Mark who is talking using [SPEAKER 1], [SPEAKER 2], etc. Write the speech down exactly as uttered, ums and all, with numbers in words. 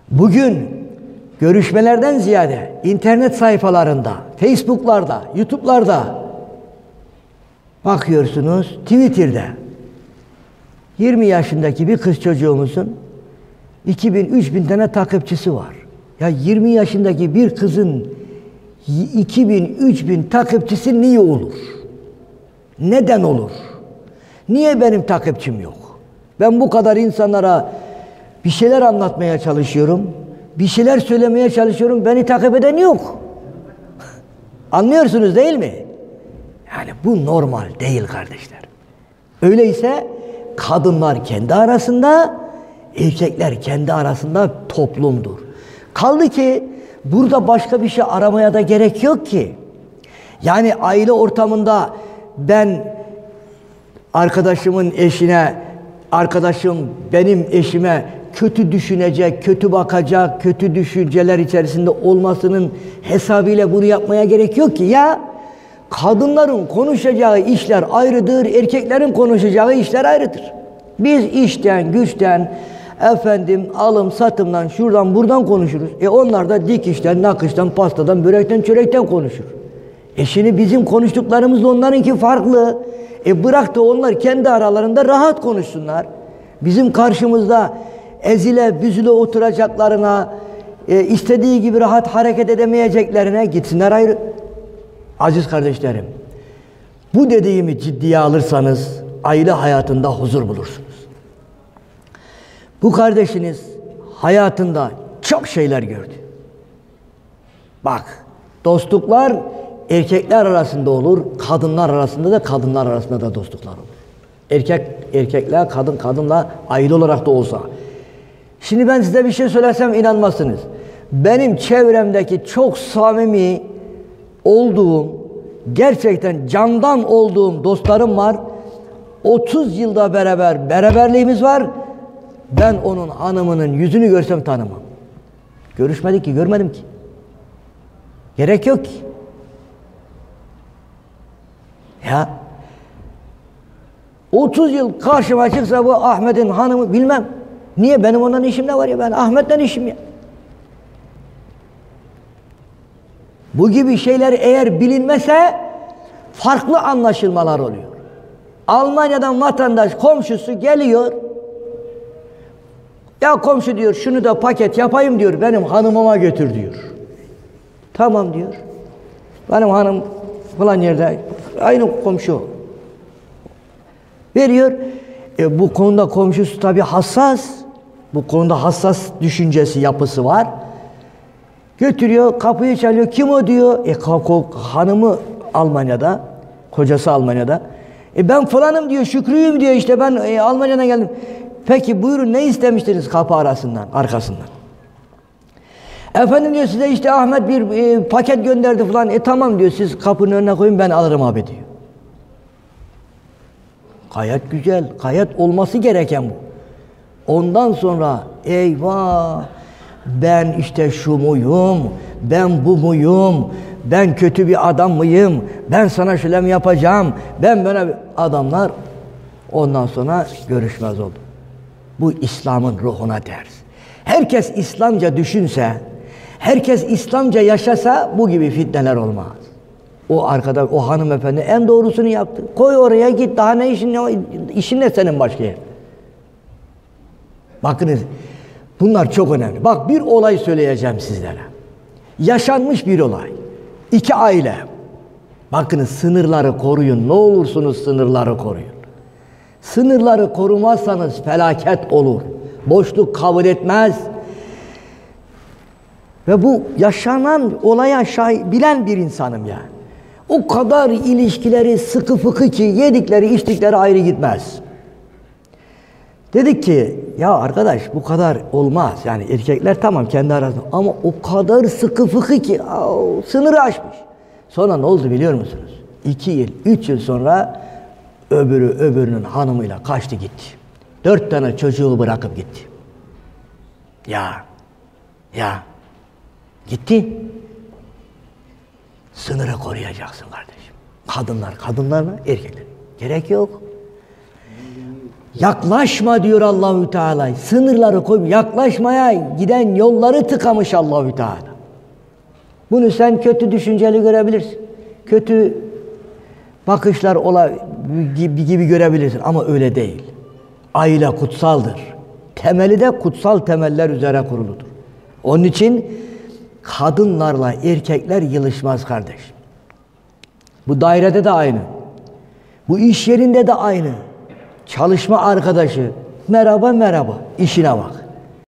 [SPEAKER 1] Bugün görüşmelerden ziyade internet sayfalarında, Facebook'larda, YouTube'larda bakıyorsunuz, Twitter'da yirmi yaşındaki bir kız çocuğumuzun iki bin üç bin tane takipçisi var. Ya yirmi yaşındaki bir kızın iki bin üç bin takipçisi niye olur? Neden olur? Niye benim takipçim yok? Ben bu kadar insanlara bir şeyler anlatmaya çalışıyorum. Bir şeyler söylemeye çalışıyorum. Beni takip eden yok. Anlıyorsunuz değil mi? Yani bu normal değil kardeşler. Öyleyse kadınlar kendi arasında, erkekler kendi arasında toplumdur. Kaldı ki burada başka bir şey aramaya da gerek yok ki. Yani aile ortamında ben arkadaşımın eşine, arkadaşım benim eşime kötü düşünecek, kötü bakacak, kötü düşünceler içerisinde olmasının hesabıyla bunu yapmaya gerek yok ki. Ya kadınların konuşacağı işler ayrıdır, erkeklerin konuşacağı işler ayrıdır. Biz işten, güçten, efendim alım satımdan, şuradan buradan konuşuruz. E onlar da dikişten, nakıştan, pastadan, börekten, çörekten konuşur. E şimdi bizim konuştuklarımızla onlarınki farklı. E bırak da onlar kendi aralarında rahat konuşsunlar. Bizim karşımızda ezile büzüle oturacaklarına, e, istediği gibi rahat hareket edemeyeceklerine gitsinler ayrı. Aziz kardeşlerim, bu dediğimi ciddiye alırsanız aile hayatında huzur bulursunuz. Bu kardeşiniz hayatında çok şeyler gördü. Bak, dostluklar erkekler arasında olur, kadınlar arasında da kadınlar arasında da dostluklar olur. Erkek erkekle, kadın kadınla aile olarak da olsa. Şimdi ben size bir şey söylersem inanmazsınız. Benim çevremdeki çok samimi olduğum, gerçekten candan olduğum dostlarım var. otuz yılda beraber beraberliğimiz var. Ben onun hanımının yüzünü görsem tanımam. Görüşmedik ki, görmedim ki. Gerek yok ki. Ya otuz yıl karşıma çıksa bu Ahmet'in hanımı bilmem. Niye? Benim ondan işim ne var ya? Ben Ahmet'ten işim ya. Bu gibi şeyler eğer bilinmese farklı anlaşılmalar oluyor. Almanya'dan vatandaş, komşusu geliyor. Ya komşu diyor, şunu da paket yapayım diyor, benim hanımıma götür diyor. Tamam diyor. Benim hanım falan yerde, aynı komşu. Veriyor. E, bu konuda komşusu tabii hassas. Bu konuda hassas düşüncesi, yapısı var. Götürüyor, kapıyı çalıyor. Kim o diyor. E, hanımı Almanya'da, kocası Almanya'da. E, ben falanım diyor, Şükrü'yüm diyor, işte ben e, Almanya'dan geldim. Peki buyurun, ne istemiştiniz kapı arasından, arkasından? Efendim diyor, size işte Ahmet bir e, paket gönderdi falan. E tamam diyor, siz kapının önüne koyun, ben alırım abi diyor. Gayet güzel, gayet olması gereken bu. Ondan sonra eyvah, ben işte şu muyum, ben bu muyum, ben kötü bir adam mıyım, ben sana şöyle mi yapacağım, ben böyle adamlar ondan sonra görüşmez oldu. Bu İslam'ın ruhuna ters. Herkes İslamca düşünse, herkes İslamca yaşasa bu gibi fitneler olmaz. O arkada, o hanımefendi en doğrusunu yaptı. Koy oraya git, daha ne işin ne, işin ne senin başka yer? Bakınız, bunlar çok önemli. Bak, bir olay söyleyeceğim sizlere. Yaşanmış bir olay. İki aile. Bakınız, sınırları koruyun. Ne olursunuz sınırları koruyun. Sınırları korumazsanız felaket olur. Boşluk kabul etmez. Ve bu yaşanan olaya şahit, bilen bir insanım yani. O kadar ilişkileri sıkı fıkı ki yedikleri içtikleri ayrı gitmez. Dedik ki ya arkadaş, bu kadar olmaz. Yani erkekler tamam kendi arasında ama o kadar sıkı fıkı ki au, sınırı aşmış. Sonra ne oldu biliyor musunuz? İki yıl, üç yıl sonra öbürü öbürünün hanımıyla kaçtı gitti. Dört tane çocuğu bırakıp gitti. Ya, ya, gitti. Sınırı koruyacaksın kardeşim. Kadınlar, kadınlarla erkekler. Gerek yok. Yaklaşma diyor Allahü Teala. Sınırları koyup yaklaşmaya giden yolları tıkamış Allahü Teala. Bunu sen kötü düşünceli görebilirsin. Kötü bakışlar ola gibi, gibi görebilirsin ama öyle değil. Aile kutsaldır. Temeli de kutsal temeller üzere kuruludur. Onun için kadınlarla erkekler yılışmaz kardeş. Bu dairede de aynı. Bu iş yerinde de aynı. Çalışma arkadaşı merhaba merhaba işine bak.